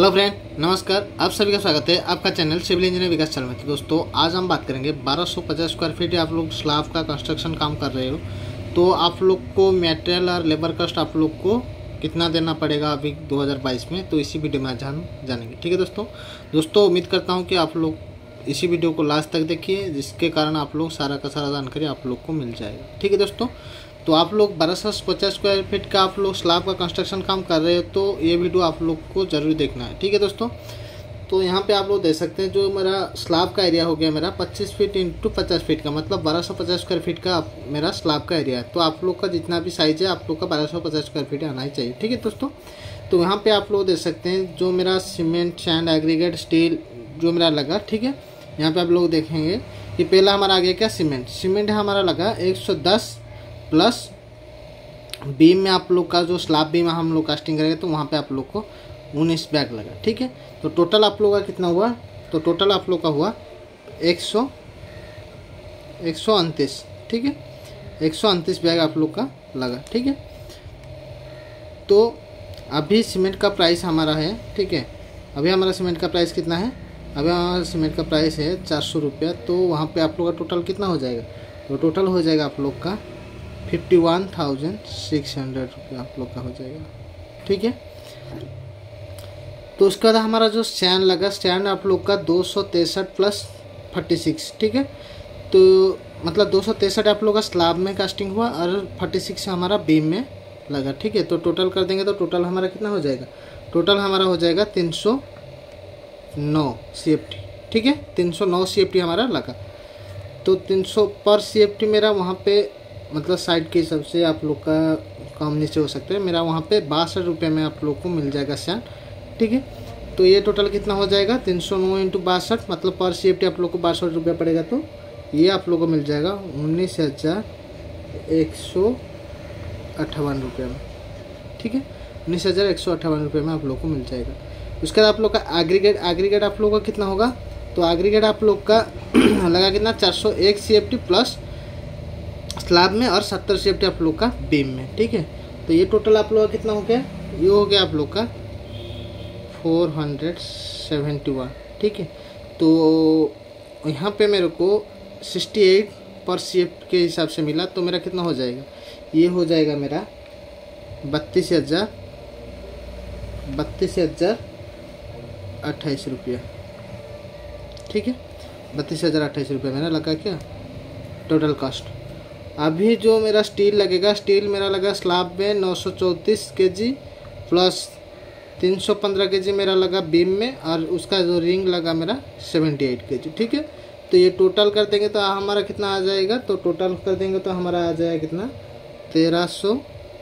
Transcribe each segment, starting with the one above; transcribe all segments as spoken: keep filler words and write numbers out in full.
Hello friend, नमस्कार। आप सभी का स्वागत है आपका channel civil engineer Vikas channel में। तो दोस्तों, आज हम बात करेंगे बारह सौ पचास स्क्वायर फीट आप लोग स्लैब का कंस्ट्रक्शन काम कर रहे हो तो आप लोग को मटेरियल और लेबर कॉस्ट आप लोग को कितना देना पड़ेगा अभी दो हज़ार बाईस में, तो इसी वीडियो में आज हम जानेंगे। ठीक है दोस्तों दोस्तों उम्मीद करता हूँ कि आप लोग इसी वीडियो को लास्ट तक देखिए, जिसके कारण आप लोग सारा का सारा जानकारी आप लोग को मिल जाएगा। ठीक है दोस्तों, तो आप लोग बारह सौ पचास स्क्वायर फीट का आप लोग स्लैब का कंस्ट्रक्शन काम कर रहे हो तो ये वीडियो आप लोग को जरूर देखना है। ठीक है दोस्तों, तो यहाँ पे आप लोग देख सकते हैं जो मेरा स्लैब का एरिया हो गया मेरा पच्चीस फीट इंटू पचास फीट का, मतलब बारह सौ पचास स्क्वायर फीट का मेरा स्लैब का एरिया है। तो आप लोग का जितना भी साइज है आप लोग का बारह सौ पचास स्क्वायर फीट आना ही चाहिए। ठीक है दोस्तों, तो यहाँ पे आप लोग देख सकते हैं जो मेरा सीमेंट, सैंड, एग्रीगेट, स्टील जो मेरा लगा। ठीक है, यहाँ पे आप लोग देखेंगे कि पहला हमारा आ गया क्या, सीमेंट। सीमेंट हमारा लगा एक सौ दस प्लस बीम में आप लोग का जो स्लैब बीम हम लोग कास्टिंग करेंगे तो वहाँ पे आप लोग को उन्नीस बैग लगा। ठीक है, तो टोटल आप लोग का कितना हुआ, तो टोटल आप लोग का हुआ एक सौ एक सौ उनतीस। ठीक है, एक सौ उनतीस बैग आप लोग का लगा। ठीक है, तो अभी सीमेंट का प्राइस हमारा है, ठीक है, अभी हमारा सीमेंट का प्राइस कितना है, अभी हमारा सीमेंट का प्राइस है चार सौ रुपया। तो वहाँ पे आप लोग का टोटल कितना हो जाएगा, तो टोटल हो जाएगा आप लोग का fifty one thousand six hundred रुपये आप लोग का हो जाएगा। ठीक है, तो उसके बाद हमारा जो स्टैंड लगा, स्टैंड आप लोग का दो सौ तिरसठ प्लस फोर्टी सिक्स। ठीक है, तो मतलब दो सौ तिरसठ आप लोग का स्लैब में कास्टिंग हुआ और फोर्टी सिक्स हमारा बीम में लगा। ठीक है, तो टोटल कर देंगे तो टोटल हमारा कितना हो जाएगा, टोटल हमारा हो जाएगा तीन सौ नौ सी एफ टी। ठीक है, तीन सौ नौ सी एफ टी हमारा लगा। तो तीन सौ पर सी एफ टी मेरा वहाँ पे मतलब साइड के हिसाब से आप लोग का कम नीचे हो सकता है, मेरा वहाँ पे बासठ रुपये में आप लोग को मिल जाएगा सैंड। ठीक है, तो ये टोटल कितना हो जाएगा, तीन सौ नौ इंटू बासठ मतलब पर सी एफ टी आप लोग को बासठ रुपये पड़ेगा। तो ये आप लोग को मिल जाएगा उन्नीस हज़ार एक सौ अट्ठावन रुपये में। ठीक है, उन्नीस हज़ार एक सौ अट्ठावन रुपये में आप लोग को मिल जाएगा। उसके बाद आप लोग का एग्रीगेट एग्रीगेट आप लोग का कितना होगा, तो एग्रीगेट आप लोग का लगा कितना चार सौ एक C F T plus slab में और सत्तर सी एफ टी आप लोग का बीम में। ठीक है, तो ये टोटल आप लोग का कितना हो गया, ये हो गया आप लोग का फोर हंड्रेड सेवेंटी वन। ठीक है, तो यहाँ पे मेरे को सिक्सटी एट पर सी एफ टी के हिसाब से मिला, तो मेरा कितना हो जाएगा, ये हो जाएगा मेरा बत्तीस हज़ार बत्तीस हज़ार अट्ठाईस रुपया। ठीक है, बत्तीस हज़ार अट्ठाईस रुपये मेरा लगा क्या टोटल कॉस्ट। अभी जो मेरा स्टील लगेगा, स्टील मेरा लगा स्लैब में नौ सौ चौंतीस के जी प्लस तीन सौ पंद्रह के जी मेरा लगा बीम में, और उसका जो रिंग लगा मेरा अठहत्तर के जी। ठीक है, तो ये टोटल कर देंगे तो हमारा कितना आ जाएगा, तो टोटल कर देंगे तो हमारा आ जाएगा कितना तेरह सौ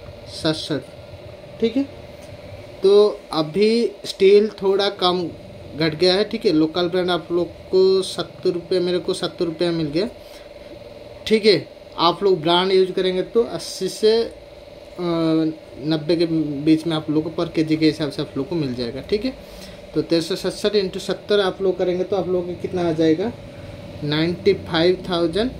सड़सठ। ठीक है, तो अभी स्टील थोड़ा कम घट गया है। ठीक है, लोकल ब्रांड आप लोग को सत्तर रुपये, मेरे को सत्तर रुपये मिल गया। ठीक है, आप लोग ब्रांड यूज करेंगे तो अस्सी से नब्बे के बीच में आप लोग को पर केजी के हिसाब से आप लोग को मिल जाएगा। ठीक है, तो तेरह सौ सड़सठ इंटू सत्तर आप लोग करेंगे तो आप लोग को कितना आ जाएगा ninety five thousand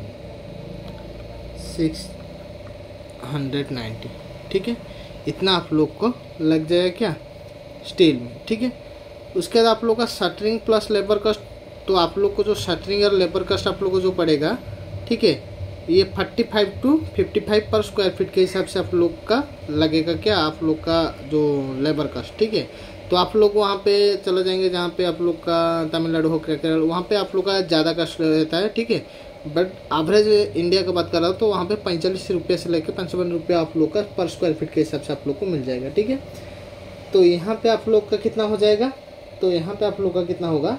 six hundred ninety. ठीक है, इतना आप लोग को लग जाएगा क्या स्टील में। ठीक है, उसके बाद आप लोग का शटरिंग प्लस लेबर कॉस्ट, तो आप लोग को जो शटरिंग और लेबर कॉस्ट आप लोग को जो पड़ेगा, ठीक है, ये पैंतालीस टू पचपन पर स्क्वायर फीट के हिसाब से आप लोग का लगेगा क्या आप लोग का जो लेबर कॉस्ट। ठीक है, तो आप लोग वहाँ पे चले जाएंगे जहाँ पे आप लोग का तमिलनाडु हो गया, केरल, वहाँ पे आप लोग का ज़्यादा कॉस्ट रहता है। ठीक है, बट एवरेज इंडिया का बात कर रहा हूँ तो वहाँ पे पैंतालीस रुपये से लेकर पचपन रुपये आप लोग का पर स्क्वायर फीट के हिसाब से आप लोग को मिल जाएगा। ठीक है, तो यहाँ पे आप लोग का कितना हो जाएगा, तो यहाँ पे आप लोग का कितना होगा,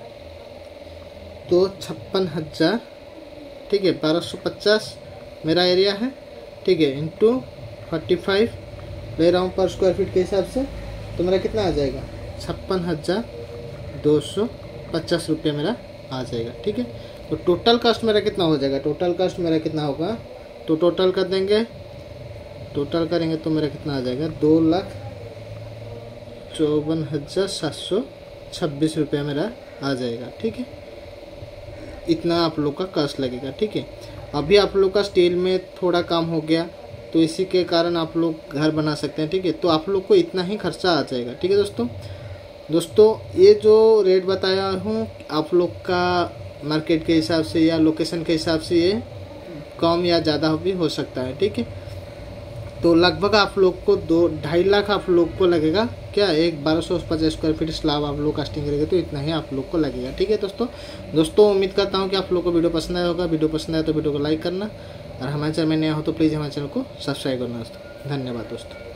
तो छप्पन हज़ार ठीक है, बारह सौ पचास मेरा एरिया है। ठीक है, इंटू फोर्टी फाइव ले रहा हूँ पर स्क्वायर फीट के हिसाब से, तो मेरा कितना आ जाएगा छप्पन हज़ार दो सौ पचास रुपये मेरा आ जाएगा। ठीक है, तो टोटल कॉस्ट मेरा कितना हो जाएगा, टोटल कॉस्ट मेरा कितना होगा, तो टोटल कर देंगे, टोटल करेंगे तो मेरा कितना आ जाएगा दो लाख चौवन हज़ार सात सौ छब्बीस रुपये मेरा आ जाएगा। ठीक है, इतना आप लोग का कॉस्ट लगेगा। ठीक है, अभी आप लोग का स्टील में थोड़ा कम हो गया तो इसी के कारण आप लोग घर बना सकते हैं। ठीक है, तो आप लोग को इतना ही खर्चा आ जाएगा। ठीक है दोस्तों, दोस्तों ये जो रेट बताया हूँ आप लोग का मार्केट के हिसाब से या लोकेशन के हिसाब से ये कम या ज़्यादा भी हो सकता है, ठीक है। तो लगभग आप लोग को दो ढाई लाख आप लोग को लगेगा क्या, एक बारह सौ पचास स्क्वायर फीट स्लैब आप लोग कास्टिंग करेंगे तो इतना ही आप लोग को लगेगा, ठीक है दोस्तों। दोस्तों उम्मीद करता हूँ कि आप लोग को वीडियो पसंद आया होगा। वीडियो पसंद आया तो वीडियो को लाइक करना और हमारे चैनल में नया हो तो प्लीज़ हमारे चैनल को सब्सक्राइब करना दोस्तों। धन्यवाद दोस्तों।